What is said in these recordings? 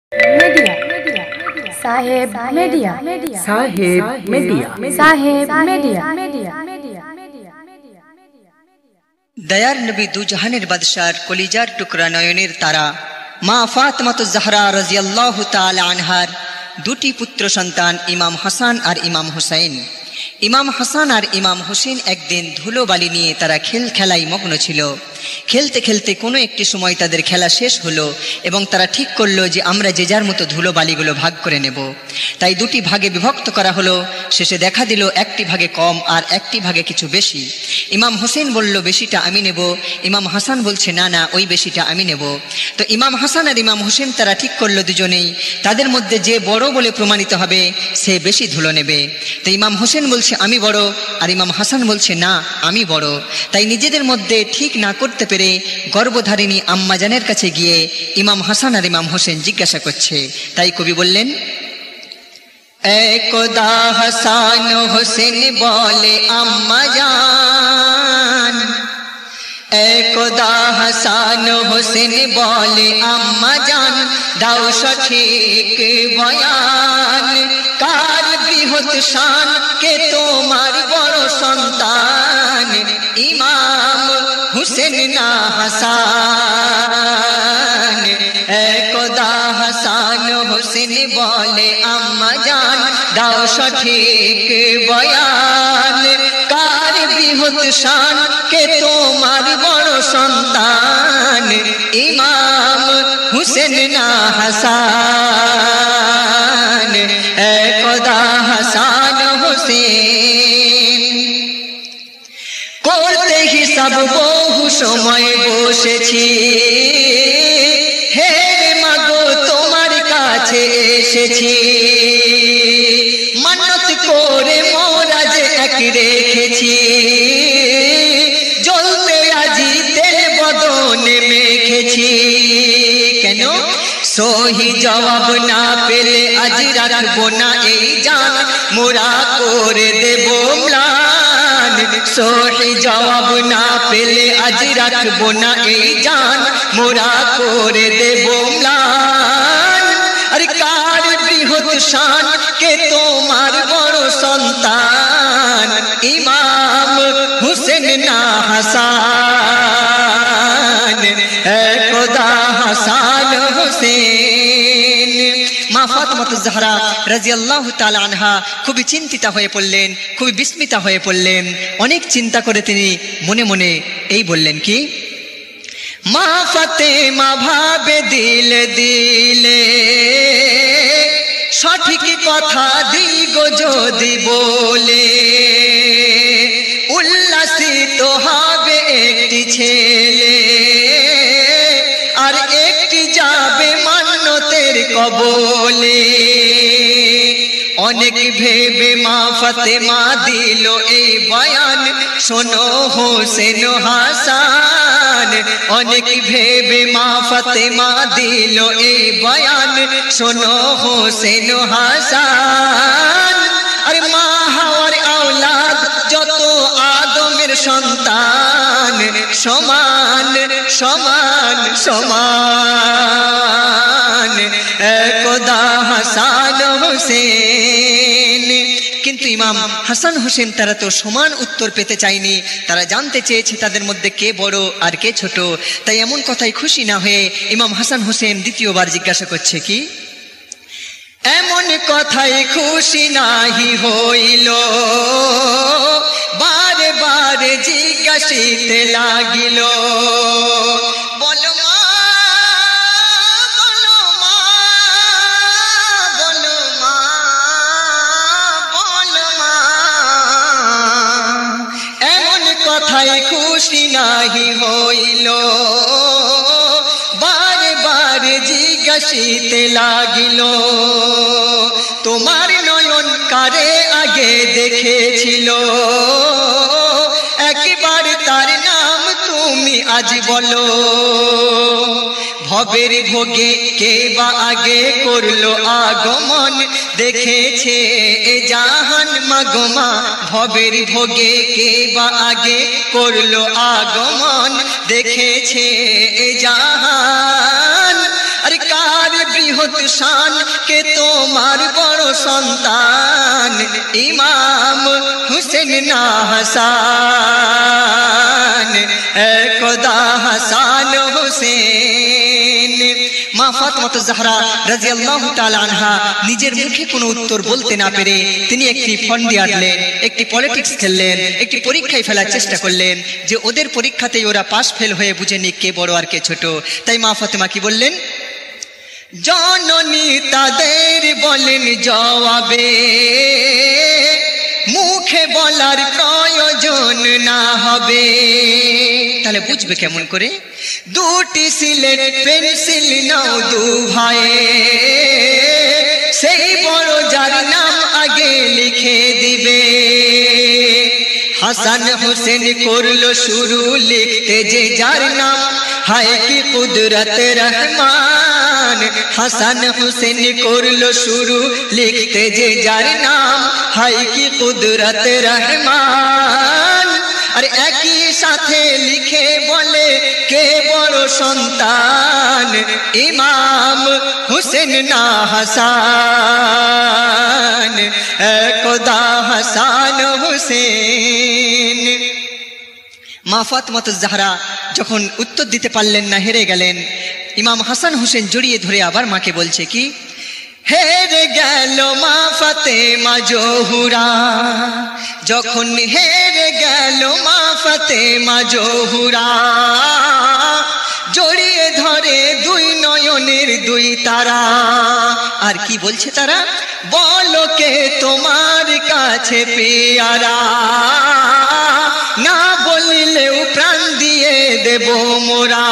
Media साहेब मीडिया साहेब मीडिया साहेब मीडिया दयार नबी दु जहानेर बादशाह कलिजार टुकरा नयनेर तारा मा फातिमातुज ज़हरा रादियाल्लाहु ताआला आनहार दुटी पुत्र सन्तान इमाम हासान और इमाम हुसैन। इमाम हासान और इमाम हुसैन एक दिन धुलो बाली निये तारा खेल खेलाई मग्न छिलो। खेलते खेलते कोनो एकटी समय तादेर खेला शेष हलो एबं तारा ठीक करलो जे आमरा जे जार मतो धुलो बालिगुलो भाग करे नेब। ताई दुटी भागे विभक्त करा हलो। शेषे देखा दिल एकटी भागे कम और एकटी भागे किछु बेशी। इमाम हुसैन बोललो बेशिटा आमी नेब। इमाम हासान बोलछे ना ना ओई बेशिटा आमी नेब। तो इमाम हासान और इमाम हुसैन तारा ठीक करलो दुजोनेई तादेर मध्य जे बड़ो बोले प्रमाणित हबे से बेशी धुलो नेबे। तो इमाम हुसैन बोलछे आमी बड़ो और इमाम हासान बोलछे ना आमी बड़ो। ताई निजेदेर मध्य ठीक ना करते पेरे गर्भधारिणी आम्मा जानेर काछे गिये इमाम हासान और इमाम हुसैन जिज्ञासा करछे। ताई कवि बोललेन एकदा हासान हुसैन बोले आम्मा जान एकदा हासान हुसैन बोले आम्मा जान दाও সঠিক বয়ান কার বৃহৎ শান কে তোমার বড় সন্তান ইমাম हुसैन ना हसान। एकदा हासान हुसैन बोले आम्मा जान दाও সঠিক বয়ান কার বৃহৎ শান কে তোমার বড় সন্তান ইমাম हुसैन ना हसान। एकदा हासान हुसैन করতে হিসাব বহু সময় বসেছি হে মাগো তোমার কাছে এসেছি মানত করে মোরাজ এক রেখেছি জ্বলতে আজি তেল বদনে মেখেছি কেন সহি জবাব না পেলে আজ রাখবো না এই জান মোরা করে দেব ম্লান সহি জবাব না পেলে আজ রাখবো না এই জান মোরা করে দেব ম্লান। আরে কার বৃহৎ শান কে তোমার বড় সন্তান ইমাম হুসেন না হাসান। একদা হাসান হুসেন মা ফাতিমাতুজ ज़हरा রাদিয়াল্লাহু তাআলা আনহা খুবই চিন্তিত হয়ে পড়লেন, খুবই বিস্মিত হয়ে পড়লেন। অনেক চিন্তা করে তিনি মনে মনে এই বললেন কি মা ফাতেমা ভাবে দিলে দিলে সঠিক কথা দিগো যদি বলে উল্লাসিত হবে একটি ছেলে আর একটি যাবে মান্যতের কবলে। অনেক ভেবে মা ফাতেমা দিল এই বয়ান শোনো হোসেন হাসান। অনেক ভেবে মা ফাতেমা দিল এই বয়ান শোনো হোসেন হাসান। আরে মা হাওয়ার আওলাদ যত আদমের সন্তান সমান সমান সমান। একদা হাসান হোসেন কিন্তু ইমাম হাসান হোসেন তারা তো সমান উত্তর পেতে চায়নি। তারা জানতে চেয়েছে তাদের মধ্যে কে বড় আর কে ছোট। তাই এমন কথাই খুশি না হয়ে ইমাম হাসান হোসেন দ্বিতীয়বার জিজ্ঞাসা করছে কি এমন কথাই খুশি নাহি হইল বারে বারে জিজ্ঞাসিতে লাগিল বলো মা বলো মা বলো মা বলো মা। এমন কথাই খুশি নাহি হইল বারে বারে জিজ্ঞাসিতে লাগিল তোমার নয়ন কারে আগে দেখেছিল একবার তার নাম তুমি আজ বলো ভবের ভোগে কে বা আগে করলো আগমন দেখেছে এ জাহান মাগমা ভবের ভোগে কে বা আগে করলো আগমন দেখেছে এ জাহান। अरे कार বৃহৎ শান কে তোমার বড় সন্তান ইমাম হুসেন না হাসান একদা হাসান হুসেন। মা ফাতেমা জাহরা রাদিয়াল্লাহু তাআলা আনহা নিজের মুখে কোনো উত্তর বলতে না পেরে তিনি একটি ফন্দি আঁটলেন, একটি পলিটিক্স খেললেন, একটি পরীক্ষায় ফেলার চেষ্টা করলেন যে ওদের পরীক্ষাতেই ওরা পাস ফেল হয়ে বুঝে নিক কে বড় আর কে ছোট। তাই মা ফাতেমা কি বললেন, জননী তাদের বলেন জবাবে মুখে বলার প্রয়োজন না হবে। তাহলে বুঝবে কেমন করে? দুটি সিলেট পেন্সিল নাও দু ভাইয়ে সেই বড় যার নাম আগে লিখে দিবে। হাসান হোসেন করলো শুরু লিখতে যে যার নাম হায় কি কুদরত রহমান। হাসান হোসেন করলো শুরু লিখতে যে যার নাম হায় কি কুদরত রহমান। আর একই সাথে লিখে বলে কে বড় সন্তান ইমাম হুসেন না হাসান একদা হাসান হুসেন। মা ফাতেমা জাহরা যখন উত্তর দিতে পারলেন না, হেরে গেলেন, ইমাম হাসান হোসেন জড়িয়ে ধরে আবার মাকে বলছে কি, হেরে গেল মা ফাতেমা জোহরা, যখন হেরে গেল মা ফাতেমা জোহরা, জড়িয়ে ধরে দুই নয়নের দুই তারা। আর কি বলছে তারা, বলো কে তোমার কাছে পেয়ারা, না বলিলেও প্রাণ দিয়ে দেব মোরা।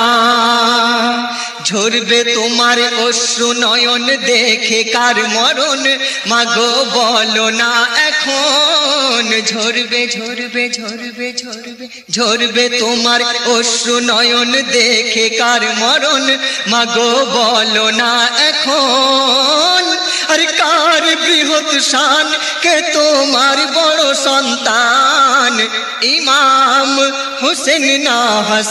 ঝরবে তোমার অশ্রু নয়ন দেখে কার মরণ, মাগো বলো না এখন। ঝরবে ঝরবে ঝরবে ঝরবে ঝরবে তোমার অশ্রু নয়ন দেখে কার মরণ, মাগো বলো না এখন। আর কার বৃহৎ শান কে তোমার বড় সন্তান ইমাম হুসেন না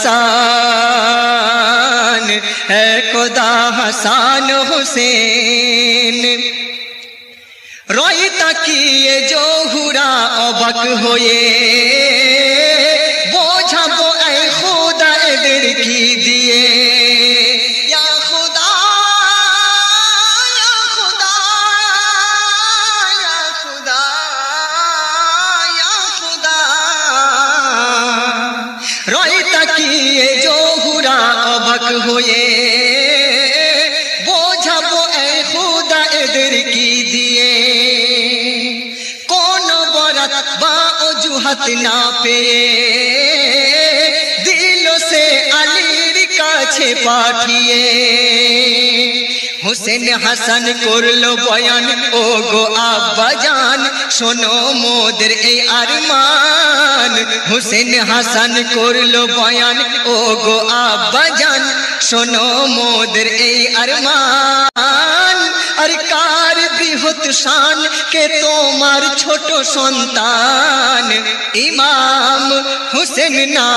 হাসান একদা হাসান হুসেন। রয় তাকিয়ে জোহরা অবাক হয়ে, বোঝাবো এ খোদা এদের কি দিয়ে। হয়ে বোঝাবো এ খুদা এদের কি দিয়ে। কোন বরাত বা অজুহাত না পেয়ে দিল সে আলীর কাছে পাঠিয়ে। হুসেন হাসান করলো বয়ান, ও গো আব্বা জান শোনো মোদের এই আরমান। হুসেন হাসান করলো বয়ান, ও গো আব্বা জান শোনো মোদের এই আরমান। আর কার বৃহৎ শান কে তোমার ছোট সন্তান ইমাম হুসেন না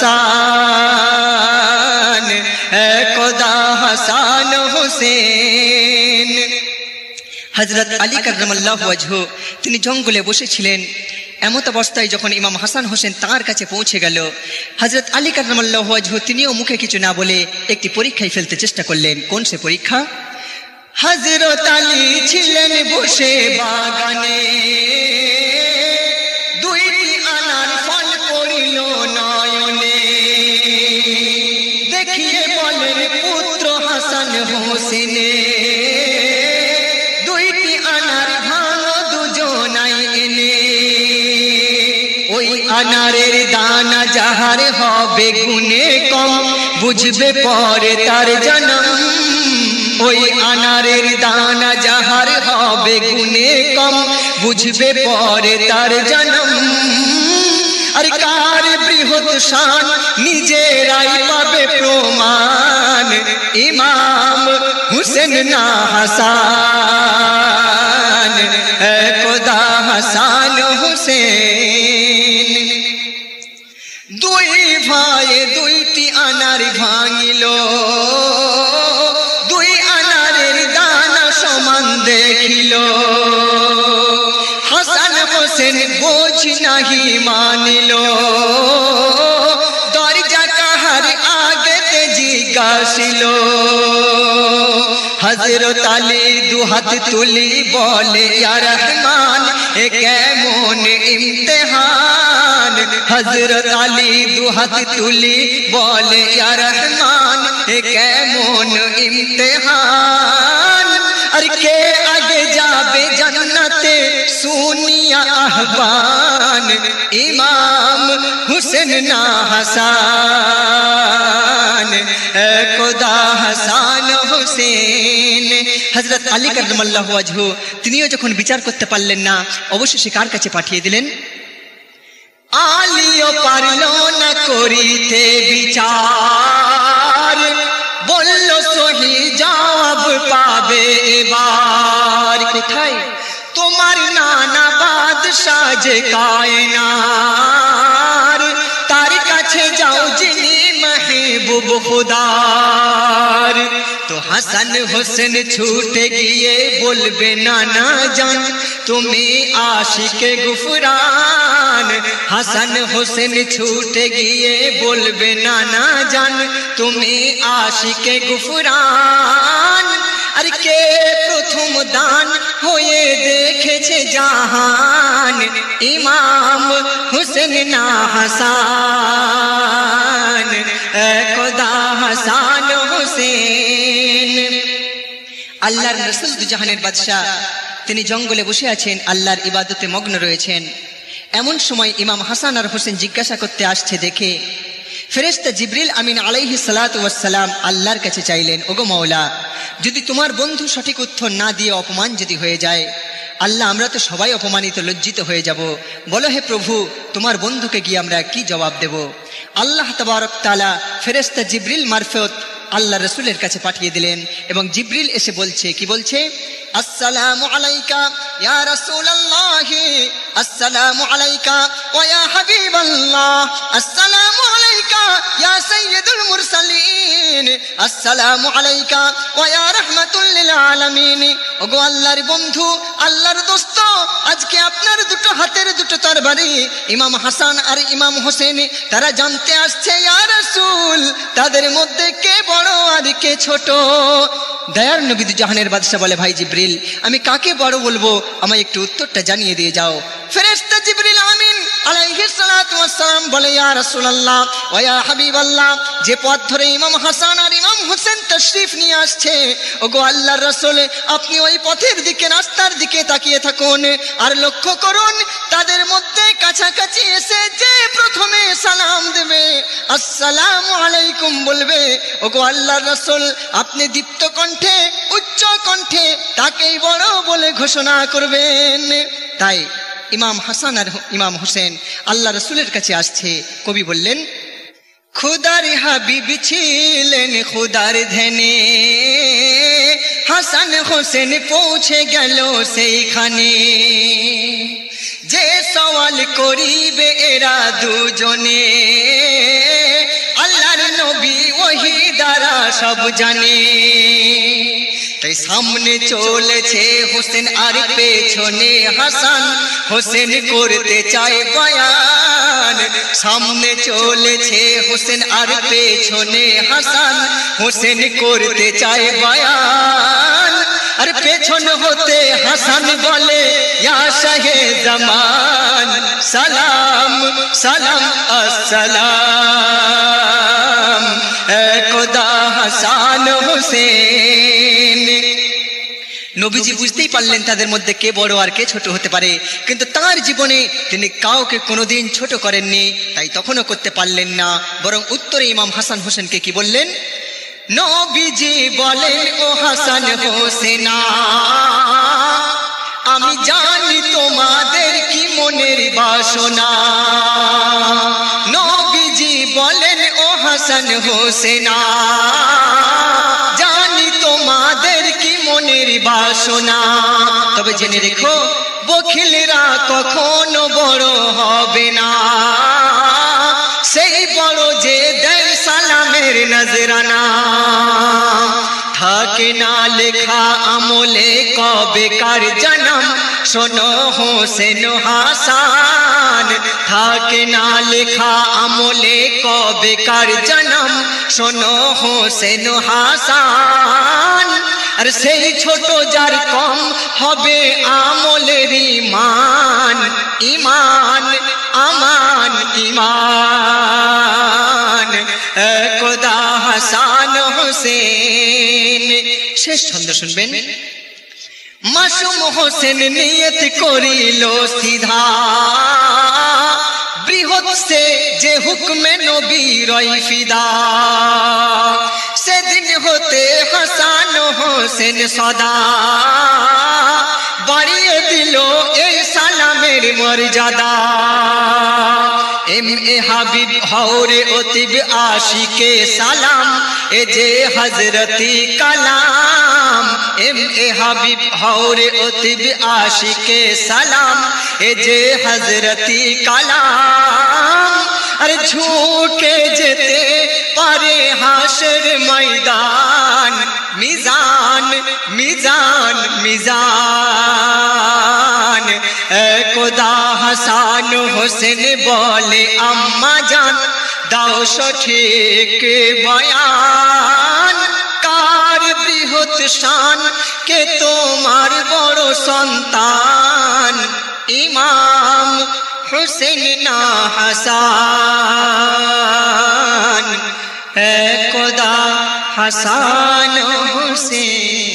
হাসান একদা হাসান হুসেন। হযরত আলী কাররামাল্লাহু ওয়াজহু তিনি জঙ্গলে বসেছিলেন। এমত অবস্থায় যখন ইমাম হাসান হোসেন তার কাছে পৌঁছে গেল, হযরত আলী কাররামাল্লাহু ওয়াজহু তিনিও মুখে কিছু না বলে একটি পরীক্ষায় ফেলতে চেষ্টা করলেন। কোন সে পরীক্ষা? হযরত আলী ছিলেন বসে বাগানে, দুইটি আনার ফল পড়িল নয়নে। দেখিয়ে বলেন পুত্র হাসান হোসেনে, দুইটি আনার ভাঙো দুজনাই এনে। ওই আনারের দানা যাহার হবে গুণে কম, বুঝবে পরে তার জনম। ওই আনারের দানা যাহার হবে গুণে কম, বুঝবে পরে তার জনম। আর কার বৃহৎ শান নিজেরাই পাবে প্রমাণ ইমাম হুসেন না হাসান একদা হাসান হুসেন। দুই ভাই দুইটি আনার ভাঙিল, দুই আনারের হোসেন বোঝ নাহি মানিল দরজা কাহার আগেতে জিজ্ঞাসিল হযরত আলী দুহাত তুলি বলে ইয়া রহমান এ কেমন ইমতিহান হযরত আলী দুহাত তুলি বলে ইয়া রহমান এ কেমন ইমতিহান আর কে আগে যাবে জান্নাতে সুনিয়া আহবান ইমাম হুসেন না হাসান খোদা হাসান হুসেন হযরত আলী কাররামাল্লাহু ওয়াজহু তিনিও যখন বিচার করতে পারলেন না অবশেষে কার কাছে পাঠিয়ে দিলেন আলীও পারল না করিতে বিচার বলল সহি জবাব পাবে এবার কোথায় তোমার নানা বাদশাহ যে কায়নার তার কাছে যাও যিনি महबूब खुदार तो हसन हुसैन छूटे गिए बोलबे नाना जान तुम्हें आशिके गुफरान हसन हुसैन छूटे गिए बोलबे नाना जान तुम्हें आशिके गुफरान अरे के प्रथम दान होए देखेছে জাহান ইমাম হুসেন না হাসান খোদা হাসান হুসেন আল্লাহর রাসূল দুজাহানের বাদশা তিনি জঙ্গলে বসে আছেন আল্লাহর ইবাদতে মগ্ন রয়েছেন এমন সময় ইমাম হাসান আর হোসেন জিজ্ঞাসা করতে আসছে দেখে ফেরেশতা জিবরিল আমিন আলাইহিস সালাতু ওয়াস সালাম আল্লাহর কাছে চাইলেন ওগো মাওলা যদি তোমার বন্ধু সঠিক উত্তর না দিয়ে অপমান যদি হয়ে যায় আল্লাহ আমরা তো সবাই অপমানিত লজ্জিত হয়ে যাব বলো হে প্রভু তোমার বন্ধুকে গিয়ে আমরা কি জবাব দেব আল্লাহ তাবারক তাআলা ফেরেশতা জিবরিল মারফত আল্লাহ রাসূলের কাছে পাঠিয়ে দিলেন এবং জিবরিল এসে বলছে কি বলছে আসসালামু আলাইকা ইয়া রাসূলুল্লাহ আসসালামু আলাইকা ওয়া ইয়া হাবিবাল্লাহ আসসালামু আলাইকা ইয়া সাইয়্যিদুল মুরসালিন আসসালামু আলাইকা ওয়া ইয়া রাহমাতুল লিল আলামিন ওগো আল্লাহর বন্ধু আল্লাহর দোস্ত আজকে আপনার দুটো হাতের দুটো তরবারি ইমাম হাসান আর ইমাম হোসেন তারা জানতে আসছে ইয়া রাসূল তাদের মধ্যে কে বড় আর কে ছোট দয়ার নবী দুজাহানের বাদশা বলে ভাই জিবরিল আমি কাকে বড় বলবো আমায় একটু উত্তরটা জানিয়ে দিয়ে যাও ফেরেশতা জিবরিল আমিন আলাইহিস সালাতু ওয়াস সালাম বলে ইয়া রাসূলুল্লাহ ওয়া ইয়া হাবিবাল্লাহ যে পথ ধরে ইমাম হাসান আর ইমাম হোসেন তাশরীফ নিয়ে আসছে ওগো আল্লাহর রাসূল আপনি ওই পথের দিকে রাস্তার দিকে তাকিয়ে থাকুন আর লক্ষ্য করুন তাদের মধ্যে কাছাকাছি এসে যে প্রথমে সালাম দেবে আসসালামু আলাইকুম বলবে ওগো আল্লাহর রাসূল আপনি দীপ্ত কণ্ঠে উচ্চ কণ্ঠে তাকেই বড় বলে ঘোষণা করবেন তাই ইমাম হাসান আর ইমাম হোসেন আল্লাহ রাসূলের কাছে আসছে কবি বললেন খুদার হাবিব ছিলেন খুদার ধ্যানে হাসান হোসেন পৌঁছে গেল সেইখানে যে সওয়াল করিবে এরা দুজনে আল্লাহর নবী ওহী দ্বারা সব জানে তাই সামনে চলেছে হোসেন আর পেছনে হাসান হোসেন করতে চায় বয়ান সামনে চলেছে হোসেন আর পেছনে হাসান হোসেন করতে চায় বয়ান আর পেছন হতে হাসান বলে ইয়া শাহে জামান সালাম সালাম আসসালাম খোদা হাসান হোসেন নবীজি বুঝতেই পারলেন তাদের মধ্যে কে বড় আর কে ছোট হতে পারে কিন্তু তার জীবনে তিনি কাউকে কোনোদিন ছোট করেননি তাই তখনও করতে পারলেন না বরং উত্তরে ইমাম হাসান হোসেনকে কি বললেন নবীজি বলেন ও হাসান হোসেনা আমি জানি তোমাদের কি মনের বাসনা নবীজি বলেন ও হাসান হোসেনা জানি তোমাদের কি মনের বাসনা তবে জেনে রেখো বখিলরা কখনো বড় হবে না সেই বড় যে দেয় সালামের নজরানা থাকে না লেখা আমলে কবেকার জনম শোনো হোসেন হাসান থাকে না লেখা আমলে কবেকার জনম শোনো হোসেন হাসান আর সেই ছোট যার কম হবে আমলের ঈমান ঈমান আমান ঈমান খোদা হাসান হোসেন। শেষ ছন্দ শুনবেন। মাসুম হোসেন নিয়ত করিল সিধা বৃহৎ সে যে হুকমে নবী রই ফিদা সেদিন হতে হাসান হোসেন সদা বাড়িয়ে দিল এই সালামের মর্যাদা। এম এ হাবিব হওরে অতিব আশিকে সালাম এ যে হযরতি কালাম এম এ হাবিব হওরে অতিব আশিকে সালাম এ যে হযরতি কালাম আর ঝুঁকে যেতে পারে হাসর ময়দান মিজান মিজান মিজান খোদা হাসান হোসেন বলে আম্মা জান দাও সঠিক বয়ান কার বৃহৎ শান কে তোমার বড় সন্তান ইমাম হুসেন না হাসান খোদা হাসান হোসেন।